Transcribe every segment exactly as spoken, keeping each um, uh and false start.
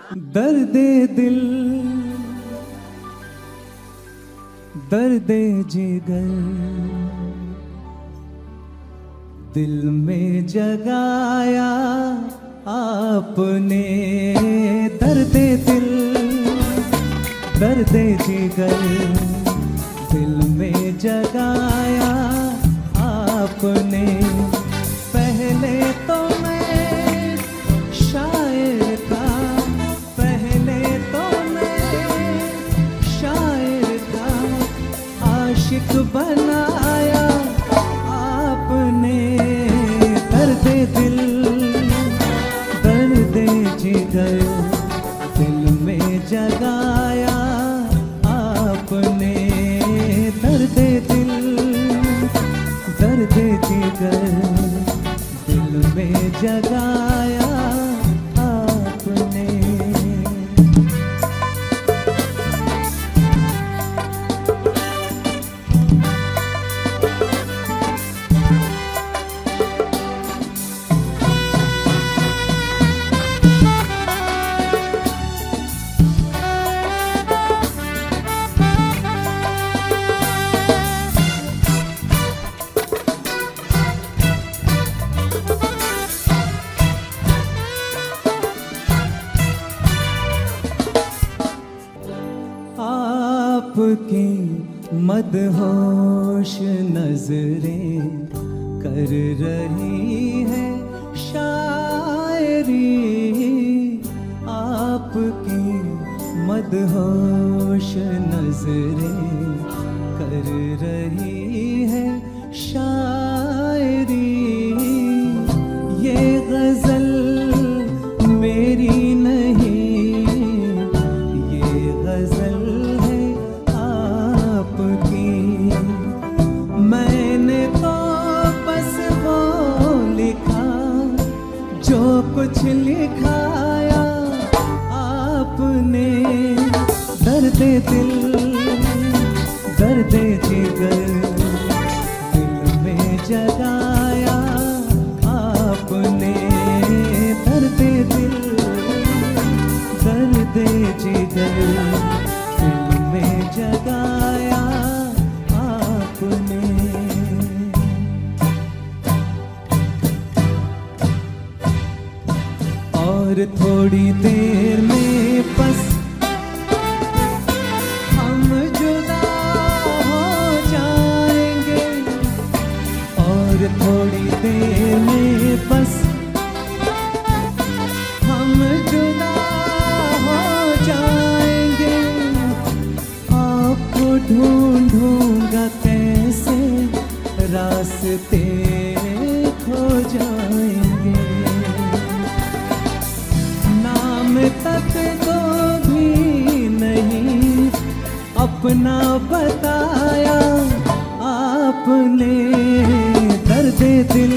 दर्दे दिल दर्दे जिगर दिल में जगाया आपने। दर्दे दिल दर्दे जिगर दिल में जगाया आपने। पहले तो मैं शायर था, पहले तो मैं शायर था, आशिक बनाया आपने। दर्दे दिल दर्दे जिगर दिल में जगाया आपने। दर्दे दिल दर्दे जिगर दिल में जगाया आपने। आपकी मदहोश नजरें कर रही है शायरी। आपकी मदहोश नजरें कर रही है शायरी। ये गजल मेरी नहीं, ये गजल मैंने तो बस वो लिखा जो कुछ लिखाया आपने। दर्दे दिल दर्दे जिगर दिल में जगाया आपने। दर्दे दिल दर्दे जिगर दिल में जगाया आपने। और थोड़ी देर में बस हम जुदा हो जाएंगे। और थोड़ी देर में बस हम जुदा हो जाएंगे। आपको ढूंढूंगा कैसे रास्ते खो जाएंगे। नाम तक तो भी नहीं अपना बताया आपने। दर्दे दिल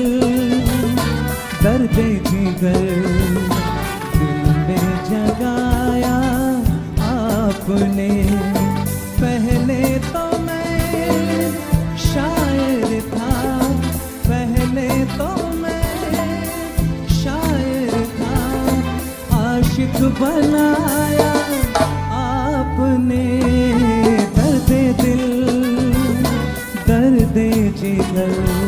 दर्दे जिगर दिल में जगाया आपने। पहले तो मैं शायर था, पहले तो मैं शायर था, आशिक बनाया आपने। दर्दे दिल दर्दे जिगर